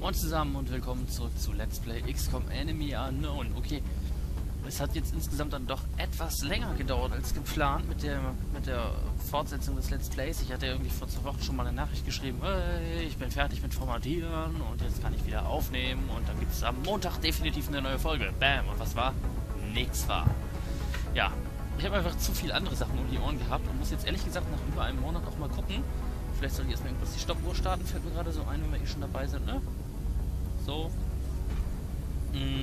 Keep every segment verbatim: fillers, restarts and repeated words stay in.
Moin zusammen und willkommen zurück zu Let's Play X COM Enemy Unknown. Okay, es hat jetzt insgesamt dann doch etwas länger gedauert als geplant mit der, mit der Fortsetzung des Let's Plays. Ich hatte irgendwie vor zwei Wochen schon mal eine Nachricht geschrieben, hey, ich bin fertig mit Formatieren und jetzt kann ich wieder aufnehmen und dann gibt es am Montag definitiv eine neue Folge. Bam! Und was war? Nix war. Ja, ich habe einfach zu viele andere Sachen um die Ohren gehabt und muss jetzt ehrlich gesagt nach über einem Monat auch mal gucken. Vielleicht soll ich erstmal irgendwas die Stoppuhr starten, fällt mir gerade so ein, wenn wir eh schon dabei sind, ne? So. Hm.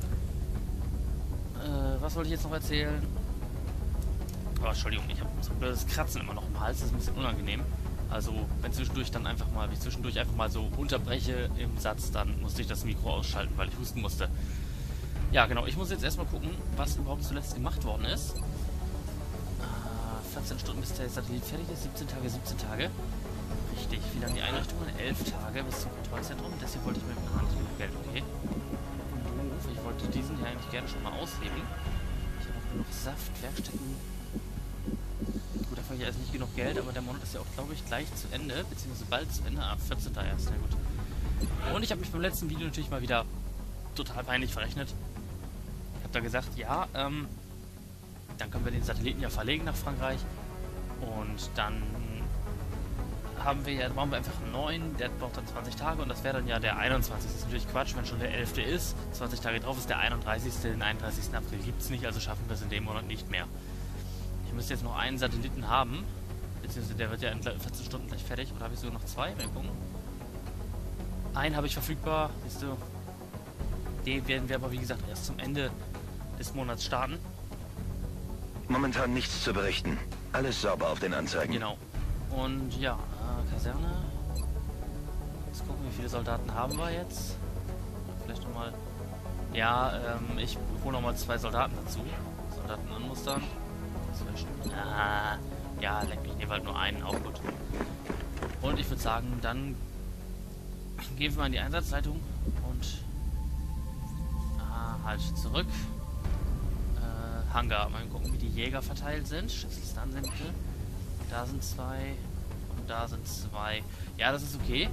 Äh, was wollte ich jetzt noch erzählen? Oh, Entschuldigung, ich habe so ein blödes Kratzen immer noch im Hals, das ist ein bisschen unangenehm. Also, wenn zwischendurch dann einfach mal, wenn ich zwischendurch einfach mal so unterbreche im Satz, dann musste ich das Mikro ausschalten, weil ich husten musste. Ja, genau, ich muss jetzt erstmal gucken, was überhaupt zuletzt gemacht worden ist. vierzehn Stunden bis der Satellit fertig ist, siebzehn Tage, siebzehn Tage. Richtig, wie lange die Einrichtungen? elf Tage bis zum Kontrollzentrum. Deswegen wollte ich mit dem Hand genug Geld, okay. Ich wollte diesen hier eigentlich gerne schon mal ausleben. Ich habe auch genug Saft, Werkstätten. Gut, dafür habe ich jetzt nicht genug Geld, aber der Monat ist ja auch, glaube ich, gleich zu Ende, beziehungsweise bald zu Ende, ab vierzehnten erst. Na gut. Und ich habe mich beim letzten Video natürlich mal wieder total peinlich verrechnet. Ich habe da gesagt, ja, ähm, dann können wir den Satelliten ja verlegen nach Frankreich. Und dann haben wir ja, machen wir einfach einen neuen, der braucht dann zwanzig Tage und das wäre dann ja der einundzwanzigste Das ist natürlich Quatsch, wenn schon der elfte ist. zwanzig Tage drauf ist der einunddreißigste Den einunddreißigsten April gibt es nicht, also schaffen wir es in dem Monat nicht mehr. Ich müsste jetzt noch einen Satelliten haben, beziehungsweise der wird ja in vierzehn Stunden gleich fertig. Oder habe ich sogar noch zwei? Mal gucken. Einen habe ich verfügbar, siehst du. Den werden wir aber wie gesagt erst zum Ende des Monats starten. Momentan nichts zu berichten. Alles sauber auf den Anzeigen. Genau. Und ja, äh, Kaserne. Jetzt gucken, wie viele Soldaten haben wir jetzt. Vielleicht nochmal. Ja, ähm, ich hole nochmal zwei Soldaten dazu. Soldaten anmustern. Zwischen. Ah, ja, leck mich, nehme halt nur einen, auch gut. Und ich würde sagen, dann gehen wir mal in die Einsatzleitung und ah, halt zurück. Hangar. Mal gucken, wie die Jäger verteilt sind. Schützenliste ansehen, bitte. Da sind zwei. Und da sind zwei. Ja, das ist okay.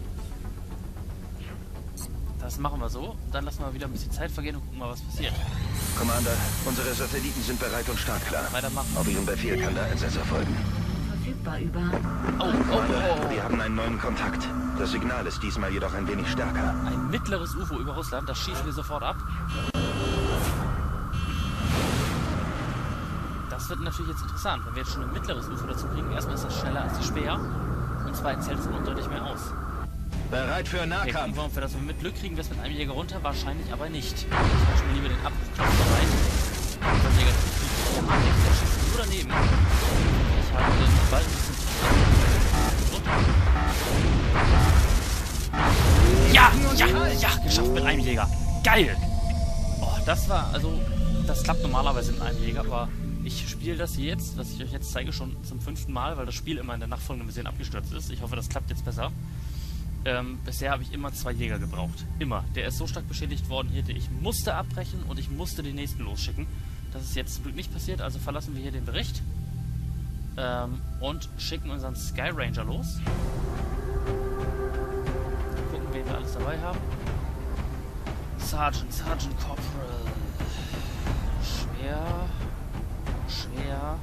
Das machen wir so. Und dann lassen wir wieder ein bisschen Zeit vergehen und gucken mal, was passiert. Commander, unsere Satelliten sind bereit und startklar. Weitermachen. Auf Ihren Befehl kann der Einsatz erfolgen. Verfügbar über. Oh, oh, oh, oh. Wir haben einen neuen Kontakt. Das Signal ist diesmal jedoch ein wenig stärker. Ein mittleres U F O über Russland. Das schießen wir sofort ab. Das wird natürlich jetzt interessant, wenn wir jetzt schon ein mittleres U F O dazu kriegen. Erstmal ist das schneller als die Speer und zweitens hält es noch deutlich mehr aus. Bereit für Nahkampf. Okay, gucken wir, ob wir das mit Glück kriegen, wir es mit einem Jäger runter. Wahrscheinlich aber nicht. Ich mache mir lieber den Abbruchknopf bereit. Der Jäger der schießt nur daneben. Ich halte den Ball ein bisschen runter. Ja, ja, ja, geschafft mit einem Jäger. Geil! Oh, das war, also, das klappt normalerweise mit einem Jäger, aber ich spiele das jetzt, was ich euch jetzt zeige, schon zum fünften Mal, weil das Spiel immer in der nachfolgenden Version abgestürzt ist. Ich hoffe, das klappt jetzt besser. Ähm, bisher habe ich immer zwei Jäger gebraucht. Immer. Der ist so stark beschädigt worden hier, ich musste abbrechen und ich musste den nächsten losschicken. Das ist jetzt zum Glück nicht passiert, also verlassen wir hier den Bericht. Ähm, und schicken unseren Sky Ranger los. Gucken, wen wir alles dabei haben. Sergeant, Sergeant Corporal. Schwer. Schwer.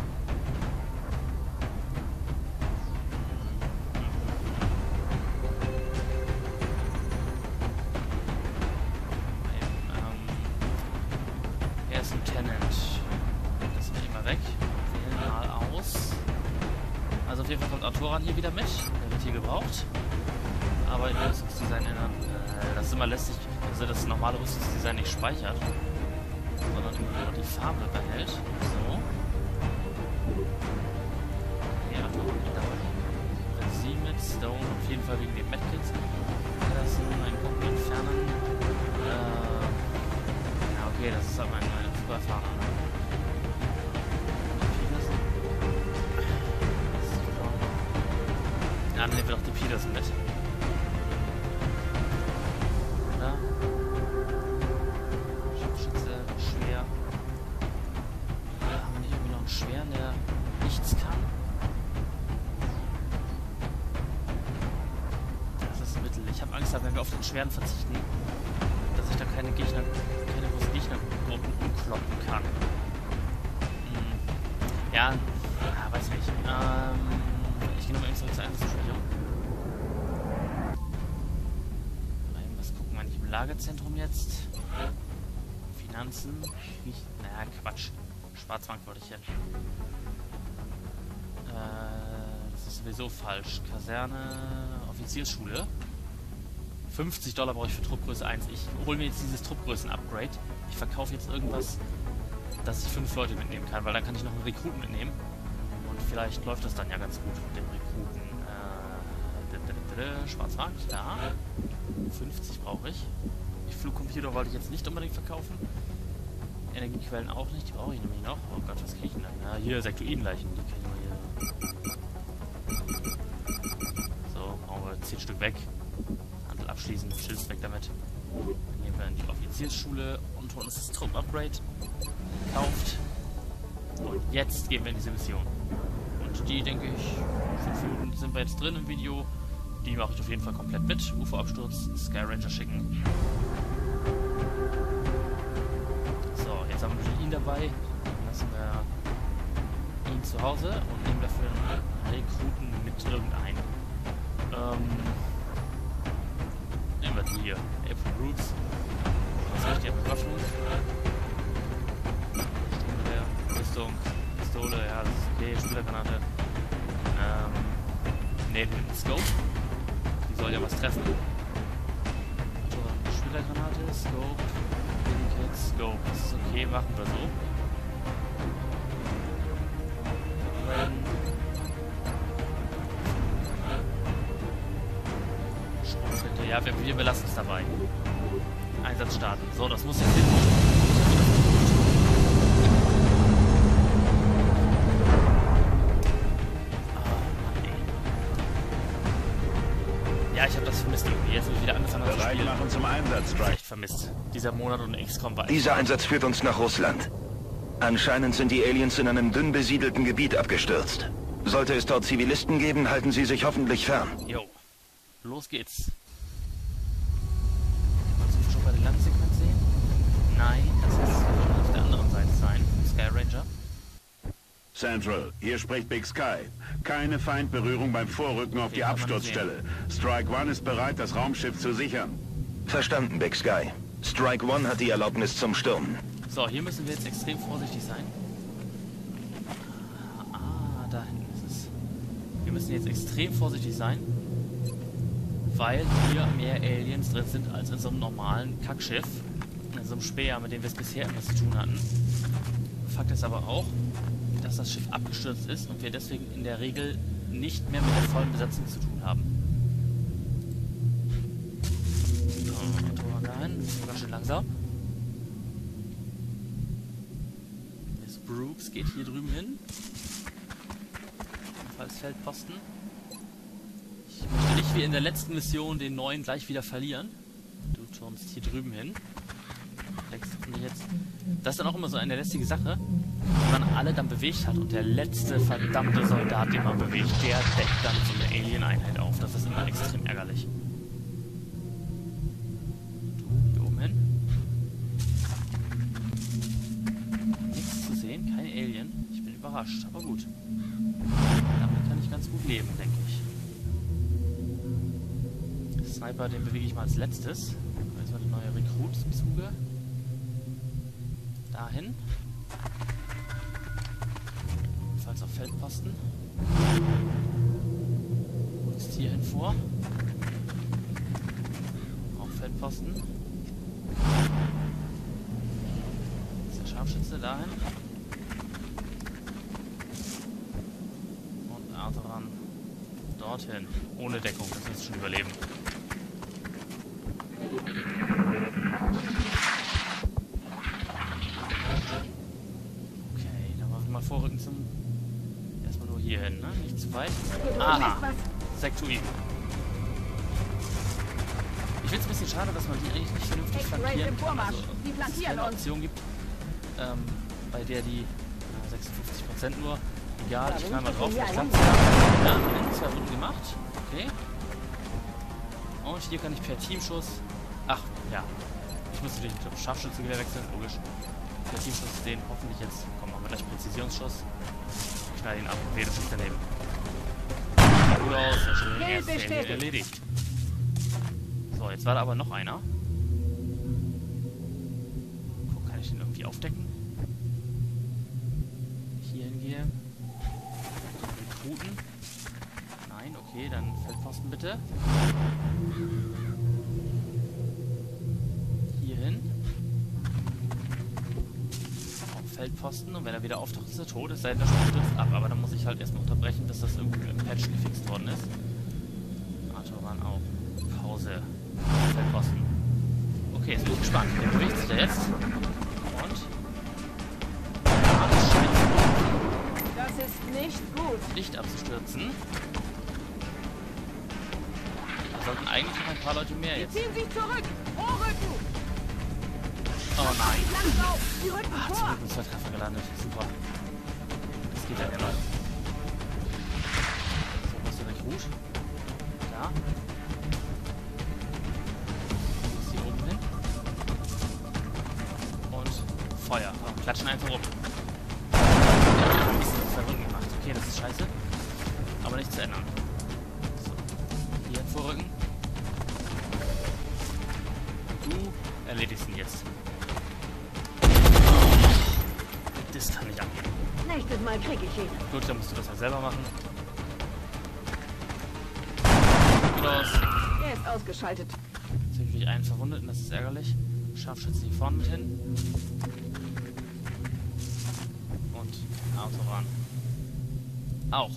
Ähm, er ist Lieutenant. Das sind wir immer weg. Wählen mal aus. Also auf jeden Fall kommt Autoran hier wieder mit. Der wird hier gebraucht. Aber im Rüstungsdesign ändern. Äh, das ist immer lästig, also das normale Rüstungsdesign nicht speichert, sondern nur die Farbe behält. So. Ja, dabei. Sie mit Stone auf jeden Fall wegen den Medkits. Lassen, einen Punkt entfernen. Äh, ja, okay, das ist halt mein, mein super erfahrener. Ja, dann nehmen wir doch die Peterson mit. Oder? Scharfschütze, schwer. Oder haben wir nicht irgendwie noch einen schweren, der nichts kann? Das ist ein Mittel. Ich habe Angst, wenn wir wir auf den schweren verzichten, dass ich da keine Gegner, keine großen Gegnergruppen umkloppen kann. Hm. Ja, ja, weiß nicht. Ähm, ich gehe nochmal eben zurück zur Einsatzbesprechung. Mal eben was gucken, wenn ich im Lagerzentrum jetzt. Finanzen. Nicht, naja, Quatsch. Schwarzmarkt wollte ich hin. Äh, das ist sowieso falsch. Kaserne, Offiziersschule. fünfzig Dollar brauche ich für Truppgröße eins. Ich hole mir jetzt dieses Truppgrößen-Upgrade. Ich verkaufe jetzt irgendwas, dass ich fünf Leute mitnehmen kann, weil dann kann ich noch einen Rekruten mitnehmen. Und vielleicht läuft das dann ja ganz gut mit dem Rekruten. Äh, Schwarzmarkt, ja. fünfzig brauche ich. Die Flugcomputer wollte ich jetzt nicht unbedingt verkaufen. Energiequellen auch nicht, die brauche ich nämlich noch. Oh Gott, was kriege ich denn dann? Ja, hier Sektoidenleichen, die kriegen wir hier. So, brauchen wir zehn Stück weg. Handel abschließen, Schild weg damit. Dann gehen wir in die Offiziersschule und holen uns das Trupp-Upgrade. Gekauft. Und jetzt gehen wir in diese Mission. Und die, denke ich, fünf Minuten sind wir jetzt drin im Video. Die mache ich auf jeden Fall komplett mit. U F O-Absturz, Sky Ranger schicken. So, jetzt haben wir natürlich ihn dabei. Dann lassen wir ihn zu Hause und nehmen dafür einen Rekruten mit irgendeinem. Ähm, nehmen wir die hier. April Roots. Was ist die Bewaffnung? Sturmgewehr, Rüstung, Pistole, ja, das ist okay. Spielergranate. Ähm, nehmen wir den Scope. Die soll ja was treffen. Also, Spielergranate, Scope, Medikit, Scope. Das ist okay, machen wir so. Schrotflinte, ja, wir, wir belassen es dabei. Einsatz starten. So, das muss jetzt hin. Ja, ich habe das vermisst irgendwie. Jetzt wird wieder angefangen zu spielen. Machen zum Einsatz, Strike. Echt vermisst. Dieser Monat und X COM war echt. Dieser Einsatz führt uns nach Russland. Anscheinend sind die Aliens in einem dünn besiedelten Gebiet abgestürzt. Sollte es dort Zivilisten geben, halten sie sich hoffentlich fern. Jo. Los geht's. Kannst du schon bei dem Landsegment sehen? Nein, das ist auf der anderen Seite sein. Sky Ranger. Central, hier spricht Big Sky. Keine Feindberührung beim Vorrücken auf die Absturzstelle. Strike One ist bereit, das Raumschiff zu sichern. Verstanden, Big Sky. Strike One hat die Erlaubnis zum Sturm. So, hier müssen wir jetzt extrem vorsichtig sein. Ah, da hinten ist es. Wir müssen jetzt extrem vorsichtig sein, weil hier mehr Aliens drin sind als in so einem normalen Kackschiff. In so einem Speer, mit dem wir es bisher immer zu tun hatten. Fakt ist aber auch, dass das Schiff abgestürzt ist und wir deswegen in der Regel nicht mehr mit der vollen Besatzung zu tun haben. So, Motor dahin, ganz schön langsam. Miss Brooks geht hier drüben hin. Als Feldposten. Ich möchte nicht wie in der letzten Mission den neuen gleich wieder verlieren. Du turnst hier drüben hin. Jetzt. Das ist dann auch immer so eine lästige Sache, wenn man alle dann bewegt hat und der letzte verdammte Soldat, den man bewegt, der deckt dann so eine Alien-Einheit auf. Das ist immer extrem ärgerlich. Du, hier oben hin. Nichts zu sehen, kein Alien. Ich bin überrascht, aber gut. Damit kann ich ganz gut leben, denke ich. Sniper, den bewege ich mal als letztes. Da ist mal der neue Rekrut im Zuge. Dahin. Falls auf Feldposten. Rückst hierhin vor. Auch Feldposten. Ist der Scharfschütze dahin. Und Arthur dorthin. Ohne Deckung, das wirst du schon überleben. Vorrücken zum... Erstmal nur hier hin, ne? Nicht zu weit. Aha! Sektoid. Ich finde es ein bisschen schade, dass man die eigentlich nicht vernünftig flankieren kann. Also, dass es keine Option gibt, ähm, bei der die äh, sechsundfünfzig Prozent nur... Egal, ich knall mal drauf. Ja, zwei Runden gemacht. Okay. Und hier kann ich per Teamschuss... Ach, ja. Ich muss natürlich mit dem Scharfschützengewehr wechseln, logisch. Per Teamschuss den hoffentlich jetzt... Komm, machen wir gleich Präzisionsschuss. Knall ihn ab. Okay, das ist daneben. Gut aus, sehr schön. Erste Alien erledigt. So, jetzt war da aber noch einer. Guck, kann ich den irgendwie aufdecken? Hier hingehe. Rekruten. Nein, okay, dann Feldposten bitte. Hier hin. Auf Feldposten. Und wenn er wieder auftaucht, ist er tot. Es sei denn, der Schuss stürzt ab. Aber dann muss ich halt erstmal unterbrechen, bis das irgendwie im Patch gefixt worden ist. Autobahn auch. Pause. Feldposten. Okay, jetzt bin ich gespannt. Der bewegt sich da jetzt. Und... Alles schön. Das ist nicht gut. Licht abzustürzen. Da sollten eigentlich noch ein paar Leute mehr jetzt. Ziehen Sie zurück! Vorrücken! Oh nein. Langlauf! Sie rücken Ah, vor! zum Glück mit zwei Treffer gelandet. Super. Das geht ja immer. So, was ist denn Rekrut? Da. Ist hier oben hin. Und Feuer. Oh, klatschen einfach rum. Ein bisschen verrückt gemacht. Okay, das ist scheiße. Aber nicht zu ändern. So. Hier vorrücken. Du erledigst ihn jetzt. Das kann nicht angehen. Nächstes Mal krieg ich ihn. Gut, dann musst du das ja selber machen. Gut aus. Er ist ausgeschaltet. Jetzt habe ich einen Verwundeten, das ist ärgerlich. Scharfschütze hier vorne mit hin. Und Autobahn. Auch.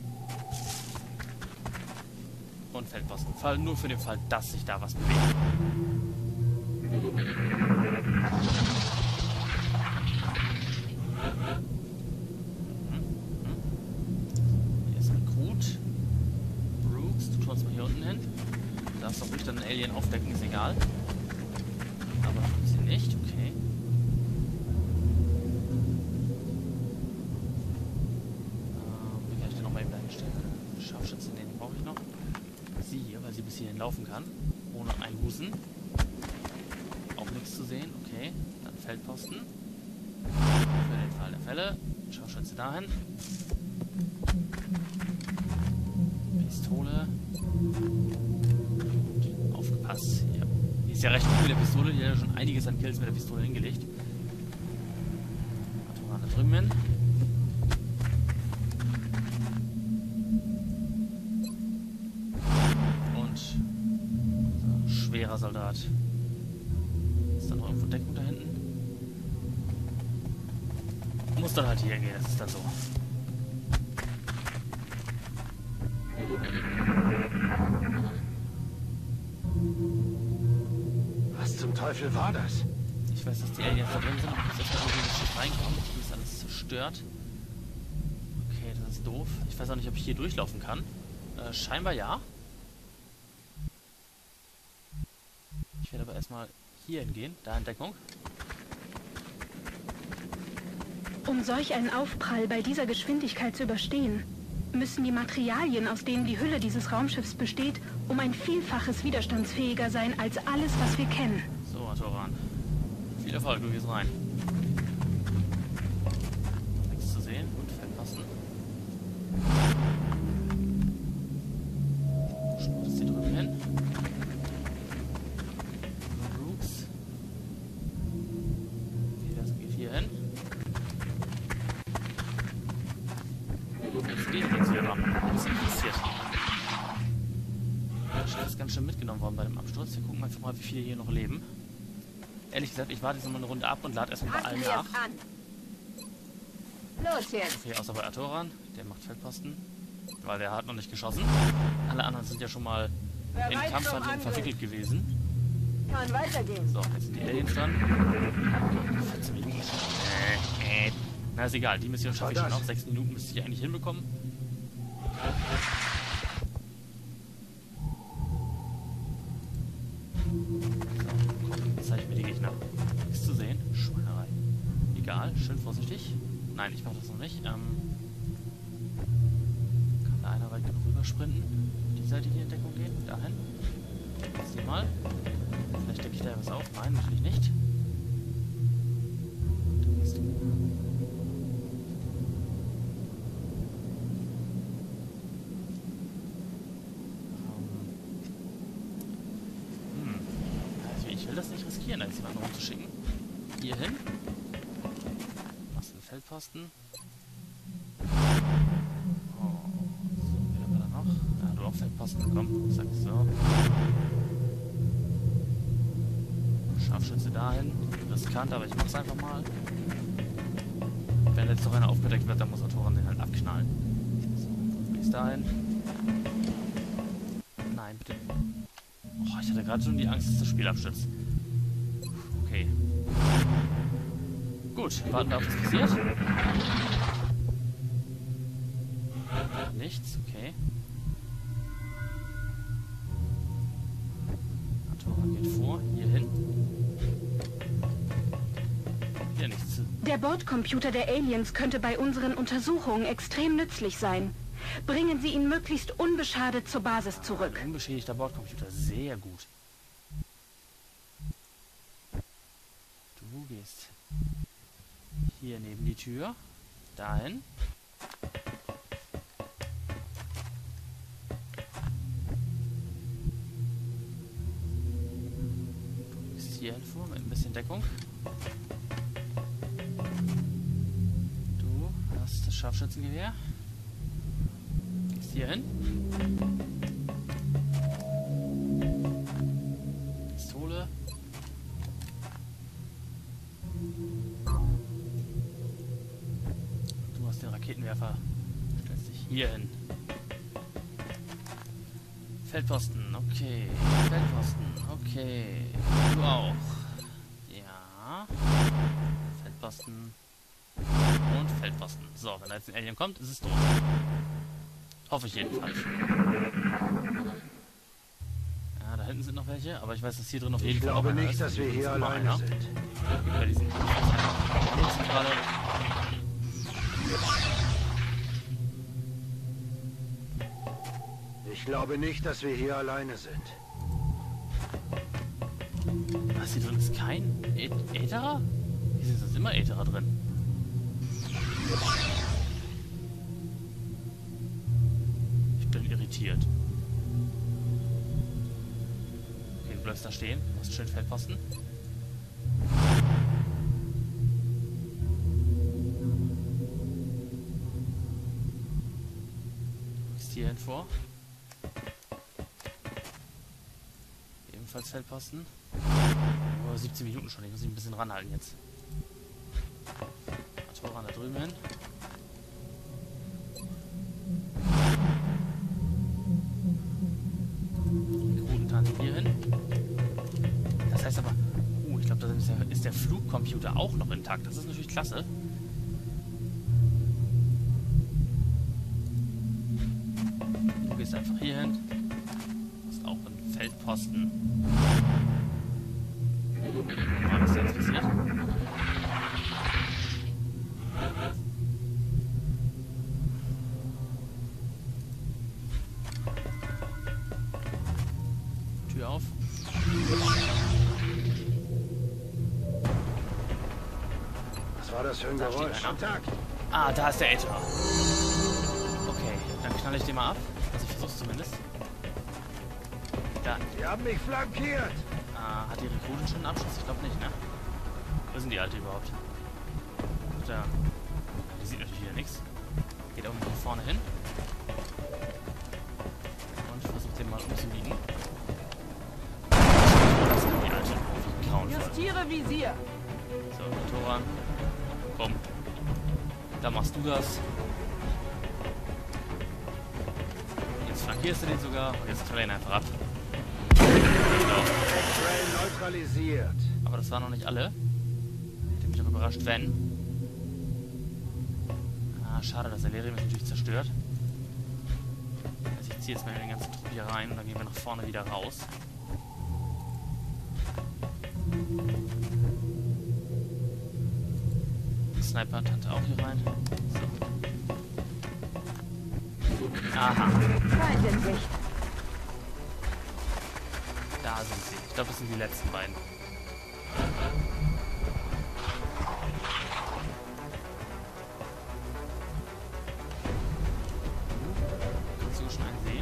Und Feldposten. Fall nur für den Fall, dass sich da was bewegt. Hier ist Rekrut. Brooks, du schaust mal hier unten hin. Du darfst doch ruhig dann einen Alien aufdecken, ist egal. Aber sie nicht, okay. Ähm, wie kann ich denn nochmal eben dahin stellen? Scharfschütze, den brauche ich noch. Sie hier, weil sie bis hierhin laufen kann. Ohne Einbußen. Auch nichts zu sehen, okay. Dann Feldposten. Für den Fall der Fälle. Scharfschütze dahin. Pistole. Und aufgepasst. Ja. Die ist ja recht gut mit der Pistole. Die hat ja schon einiges an Kills mit der Pistole hingelegt. Autobahn da drüben hin. Und so, schwerer Soldat. Ist da noch irgendwo Deckung da hinten? Muss dann halt hier hingehen, das ist dann so. Was zum Teufel war das? Ich weiß, dass die Aliens da drin sind, aber ich muss erstmal irgendwie in das Schiff reinkommen. Hier ist alles zerstört. Okay, das ist doof. Ich weiß auch nicht, ob ich hier durchlaufen kann. Äh, scheinbar ja. Ich werde aber erstmal hier hingehen, da in Deckung. Um solch einen Aufprall bei dieser Geschwindigkeit zu überstehen, müssen die Materialien, aus denen die Hülle dieses Raumschiffs besteht, um ein Vielfaches widerstandsfähiger sein als alles, was wir kennen. So, Autoran. Viel Erfolg, du gehst rein. Nichts zu sehen. Gut, Feldposten. Sport ist hier drüben hin. Brooks. Okay, das geht hier hin. Jetzt geht jetzt hier ran. Was ist denn passiert? Der ist ganz schön mitgenommen worden bei dem Absturz. Wir gucken einfach mal, wie viele hier noch leben. Ehrlich gesagt, ich warte jetzt nochmal eine Runde ab und lade erstmal bei allen nach. An. Los jetzt. Okay, außer bei Atoran. Der macht Feldposten. Weil der hat noch nicht geschossen. Alle anderen sind ja schon mal in Bereit zum Kampfhandlungen Angriff. verwickelt gewesen. Kann weitergehen. So, jetzt sind die Aliens dran. vierzehn Minuten. Äh, äh. Na, ist egal. Die Mission schaffe ich schon noch. sechs Minuten müsste ich eigentlich hinbekommen. Zeige ich mir die Gegner. Nichts zu sehen. Schweinerei. Egal, schön vorsichtig. Nein, ich mache das noch nicht. Ähm, kann da einer weit genug rüber sprinten? Die Seite hier in Deckung gehen? Dahin? Jetzt hier mal. Vielleicht decke ich da was auf. Nein, natürlich nicht. Da bist du. Hm. Also ich will das nicht riskieren, da jetzt jemanden rumzuschicken. Hier hin. Machst du einen Feldposten. Feldposten bekommen. Sag ich so. Scharfschütze dahin. Riskant, aber ich mach's einfach mal. Wenn jetzt noch einer aufgedeckt wird, dann muss der Toran den halt abknallen. So, bis dahin. Nein, bitte. Oh, ich hatte gerade schon die Angst, dass das Spiel abstürzt. Okay. Gut, warten wir auf, was passiert. Nichts, okay. Geht vor, hier hin. Hier nichts. Der Bordcomputer der Aliens könnte bei unseren Untersuchungen extrem nützlich sein. Bringen Sie ihn möglichst unbeschadet zur Basis zurück. Ein unbeschädigter Bordcomputer, sehr gut. Du gehst hier neben die Tür, dahin. Hier vor mit ein bisschen Deckung. Du hast das Scharfschützengewehr. Gehst hier hin. Pistole. Du hast den Raketenwerfer. Stellst dich hier hin. Feldposten, okay. Feldposten, okay. Du auch. Ja. Feldposten. Und Feldposten. So, wenn da jetzt ein Alien kommt, ist es tot. Hoffe ich jedenfalls. Ja, da hinten sind noch welche, aber ich weiß, dass hier drin auf jeden Fall noch einer ist. Ich glaube nicht, dass wir hier alleine sind. Bei diesen Zentrale. Ich glaube nicht, dass wir hier alleine sind. Was, hier drin ist kein Ätherer? Hier sind sonst immer Ätherer drin. Ich bin irritiert. Okay, du bleibst da stehen. Du musst schön Feldposten. Du gehst hierhin vor. Ebenfalls Feldposten. Oh, siebzehn Minuten schon, ich muss mich ein bisschen ranhalten jetzt. Toran da drüben hin. Rekrutentante hier hin. Das heißt aber, uh, ich glaube, da ist der, ist der Flugcomputer auch noch intakt. Das ist natürlich klasse. Du gehst einfach hier hin. Du hast auch einen Feldposten. Mal, was da jetzt passiert. Tür auf. Was war das für ein Geräusch? Tag. Ah, da ist der Ätherer. Okay, dann knall ich den mal ab. Also ich versuch's zumindest. Da. Die haben mich flankiert. Ah, hat die Rekrutin schon einen Abschluss? Ich glaube nicht, ne? Wo sind die Alte überhaupt? Da. Die sieht natürlich wieder nichts. Geht auch nach vorne hin. Und versucht den mal umzubiegen. Das ist die Alte. Wie grauenvoll. Justiere Visier. So, Toran. Komm. Da machst du das. Jetzt flankierst du den sogar. Und jetzt knall ihn einfach ab. Neutralisiert. Aber das waren noch nicht alle. Hätte mich auch überrascht, wenn. Ah, schade, das Elerium ist natürlich zerstört. Also ich ziehe jetzt mal den ganzen Trupp hier rein und dann gehen wir nach vorne wieder raus. Sniper-Tante auch hier rein. So. Aha. Feind in Sicht. sind sie. Ich glaube, das sind die letzten beiden. Kannst du schon einen sehen?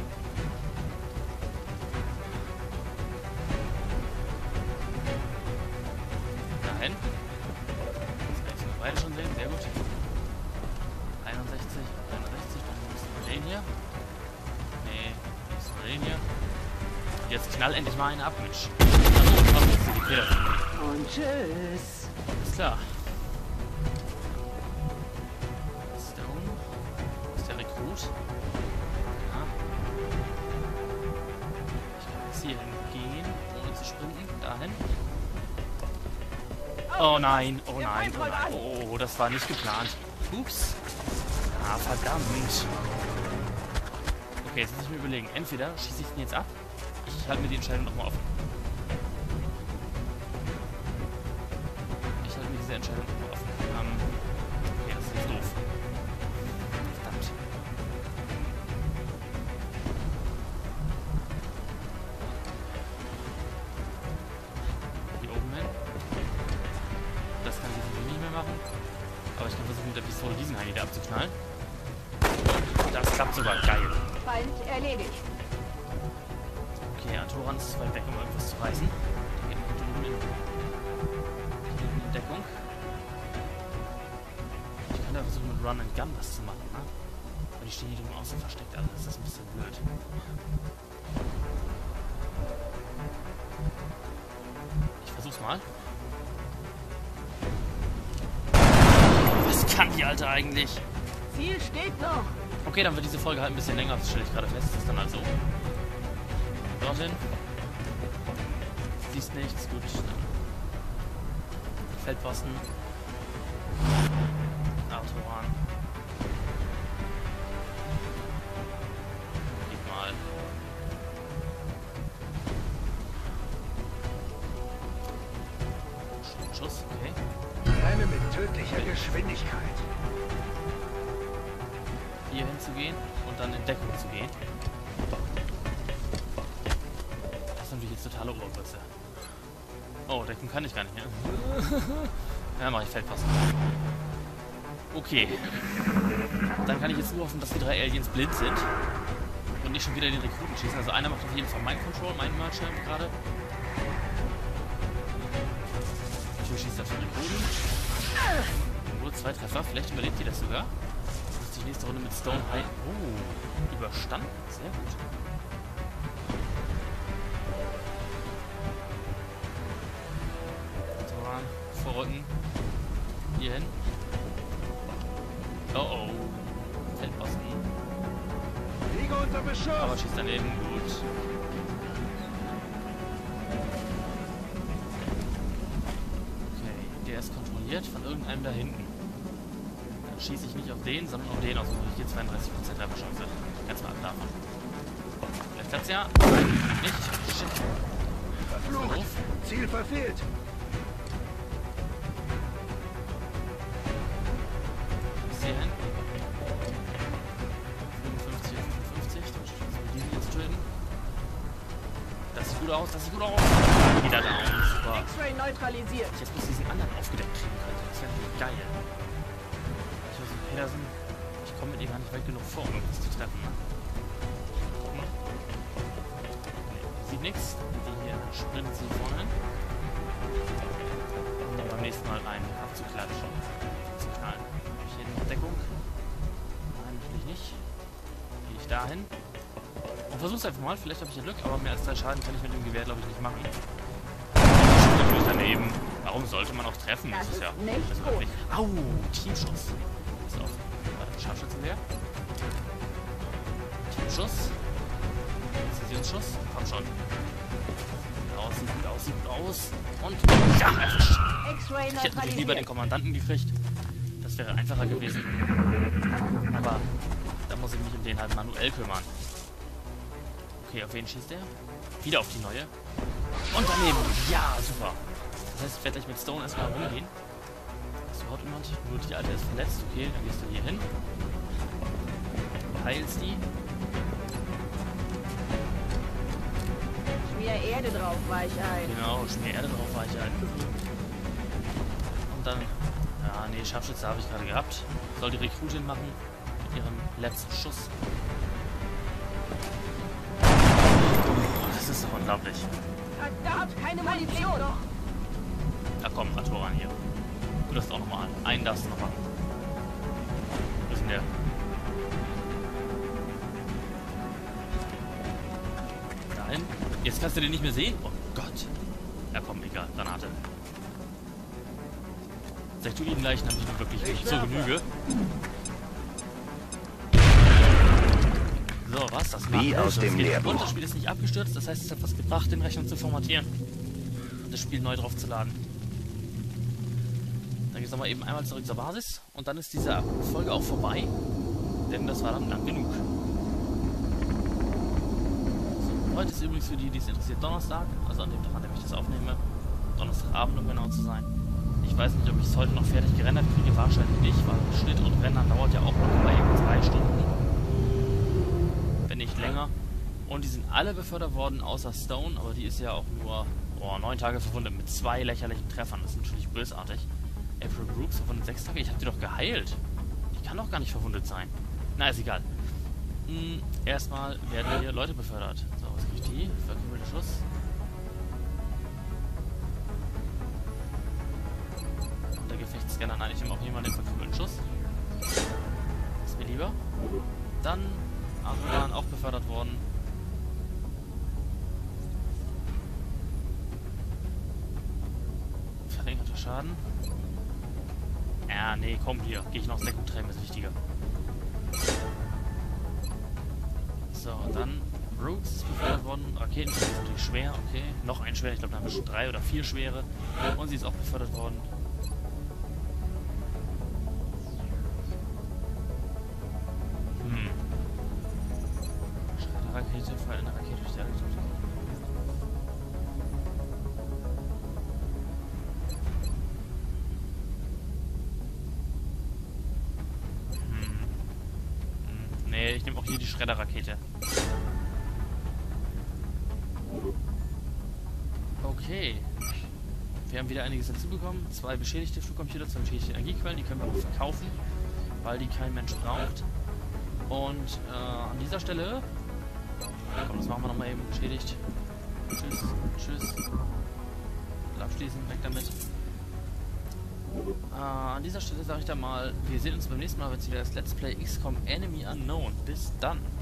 Nein. Das kann ich beide schon sehen. Sehr gut. einundsechzig, einundsechzig. Dann müssen wir den hier. Nee, müssen wir den hier. Jetzt knall endlich mal einen ab, Mensch. Also, was ist die Fehler? Und tschüss. Ist klar. Stone. Ist der Rekrut? Ja. Ich kann jetzt hier hingehen, ohne zu sprinten. Dahin. Oh nein, oh nein, oh nein. Oh, das war nicht geplant. Ups. Ah, verdammt. Okay, jetzt muss ich mir überlegen. Entweder schieße ich den jetzt ab. Ich halte mir die Entscheidung nochmal offen. Ich halte mir diese Entscheidung nochmal offen. Ähm, okay, das ist jetzt doof. Verdammt. Hier oben hin. Das kann ich jetzt nicht mehr machen. Aber ich kann versuchen, mit der Pistole diesen Heini da abzuknallen. Das klappt sogar. Geil. Feind erledigt. Okay, Antoran ist zu weit weg, um irgendwas zu reißen. Der geht mit drüben in, in, in Deckung. Ich kann da versuchen, mit Run and Gun was zu machen, ne? Aber die stehen hier drüben außen versteckt, also das ist ein bisschen blöd. Ich versuch's mal. Was kann die Alte eigentlich? Ziel steht noch. Okay, dann wird diese Folge halt ein bisschen länger, das stelle ich gerade fest. Das ist dann halt so. Dorthin. Siehst nichts, gut. Feldposten. Autobahn. Gib mal. Schuss, okay. Renne mit tödlicher Geschwindigkeit. Hier hinzugehen und dann in Deckung zu gehen. Das ist natürlich jetzt totale Obergröße. Oh, Deckung kann ich gar nicht mehr. Ja, mache ich Feldposten. Okay. Dann kann ich jetzt nur hoffen, dass die drei Aliens blind sind und nicht schon wieder den Rekruten schießen. Also einer macht auf jeden Fall Mind Control, mein Merchant gerade. Natürlich schießt er auf den Rekruten. Nur zwei Treffer, vielleicht überlebt die das sogar. Die nächste Runde mit Stone ein. Oh, überstanden. Sehr gut. Toran, vorrücken. Hier hin. Oh oh. Feldposten. Liege unter Beschuss. Aber schießt daneben. Gut. Okay, der ist kontrolliert von irgendeinem da hinten. Schieße ich nicht auf den, sondern auf den aus. Also hier zweiunddreißig Prozent Trefferchance. Ganz mal ab davon. Vielleicht klappt's ja. Nein, nicht. Shit. Verflucht. Ziel verfehlt. Bis hierhin. fünfundfünfzig auf fünfundfünfzig. Dann schießen wir diesen jetzt töten. Das sieht gut aus, das sieht gut aus. Wieder da. Super. X-Ray neutralisiert. Ich jetzt muss diesen anderen aufgedeckt kriegen könnte. Das wäre natürlich geil. Petersen. Ich komme mit ihm gar nicht weit genug vor, um irgendwas zu treffen. Ne? Hm. Nee, sieht nichts. Die hier sprinten sie vorne hin. Um dann beim nächsten Mal rein abzuklatschen. Zu knallen. Habe ich hier eine Deckung? Nein, natürlich nicht. Gehe ich dahin. Und versuch's einfach mal. Vielleicht habe ich ja Glück, aber mehr als drei Schaden kann ich mit dem Gewehr, glaube ich, nicht machen. Natürlich daneben. Warum sollte man auch treffen? Das, das ist ja nicht das gut. Nicht. Au, Teamschuss. Pass auf. Warte, Scharfschützenwehr. Teamschuss. Präzisionsschuss. Komm schon. Sieht aus, sieht gut aus, sieht gut aus. Und ja, erwischt. X-Ray Ich hätte natürlich lieber den neutralisiert. Kommandanten gekriegt. Das wäre einfacher gewesen. Aber da muss ich mich um den halt manuell kümmern. Okay, auf wen schießt der? Wieder auf die neue. Und daneben. Ja, super. Das heißt, ich werde gleich mit Stone erstmal rumgehen. Hast du Haut jemand? Nur die Alte ist verletzt. Okay, dann gehst du hier hin. Heilst die. Ich Schmier Erde drauf, Weichei. Genau, schmier Erde drauf, Weichei. Und dann, ja, nee, Scharfschütze habe ich gerade gehabt. Soll die Rekrutin machen mit ihrem letzten Schuss. Das ist doch unglaublich. Verdammt, keine Munition. Na komm, Atoran hier. Du darfst auch nochmal an. Einen darfst du noch machen. Wo ist denn der? Nein. Jetzt kannst du den nicht mehr sehen? Oh Gott. Ja komm, egal. Granate. Sektoiden-Leichen habe ich nun wirklich nicht zur Genüge. So, was? Das Wie macht aus das dem geht Lehrbuch. kaputt. Das Spiel ist nicht abgestürzt, das heißt, es hat was gebracht, den Rechner zu formatieren. Und das Spiel neu draufzuladen. Dann geht's nochmal eben einmal zurück zur Basis. Und dann ist diese Folge auch vorbei. Denn das war dann lang genug. So, heute ist übrigens für die, die es interessiert, Donnerstag. Also an dem Tag, an dem ich das aufnehme. Donnerstagabend, um genau zu sein. Ich weiß nicht, ob ich es heute noch fertig gerendert kriege. Wahrscheinlich nicht, weil Schnitt und Rendern dauert ja auch noch bei eben drei Stunden. Wenn nicht länger. Und die sind alle befördert worden, außer Stone. Aber die ist ja auch nur oh, neun Tage verwundet mit zwei lächerlichen Treffern. Das ist natürlich bösartig. April Brooks verwundet sechs Tage. Ich hab die doch geheilt. Die kann doch gar nicht verwundet sein. Na, ist egal. Hm, erstmal werden hier Leute befördert. So, was kriegt die? Verkümmelte Schuss. Und der Gefechtsscanner, nein, ich nehme auch jemanden den verkümmelten Schuss. Ist mir lieber. Dann Arodan auch befördert worden. Verringerter Schaden. Ja, nee, komm hier. Gehe ich noch Deckung treiben, ist wichtiger. So, dann Brooks ist befördert worden. Raketen sind natürlich schwer, okay. Noch ein schwer, ich glaube, da haben wir schon drei oder vier schwere. Und sie ist auch befördert worden. Hm. Rakete, Fall eine Rakete durch die Elektronik. Nee, ich nehme auch hier die Schredderrakete. Okay. Wir haben wieder einiges dazu bekommen. Zwei beschädigte Flugcomputer, zwei beschädigte Energiequellen. Die können wir auch verkaufen, weil die kein Mensch braucht. Und äh, an dieser Stelle... Komm, das machen wir nochmal eben. Beschädigt. Tschüss. Tschüss. Abschließen. Weg damit. Äh, an dieser Stelle sage ich dann mal, wir sehen uns beim nächsten Mal, wenn es wieder das Let's Play X COM Enemy Unknown. Bis dann.